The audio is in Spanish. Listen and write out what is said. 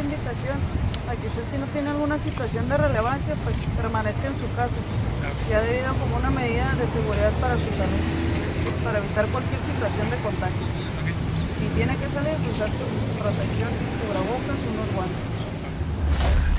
invitación a que usted, si no tiene alguna situación de relevancia, pues permanezca en su casa. Se ha debido como una medida de seguridad para su salud, para evitar cualquier situación de contagio. Si tiene que salir, pues usar su protección, cubrebocas, unos guantes.